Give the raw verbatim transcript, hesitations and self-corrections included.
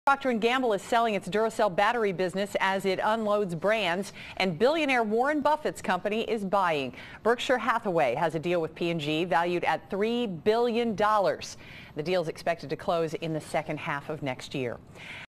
Procter and Gamble is selling its Duracell battery business as it unloads brands, and billionaire Warren Buffett's company is buying. Berkshire Hathaway has a deal with P and G valued at three billion dollars. The deal is expected to close in the second half of next year.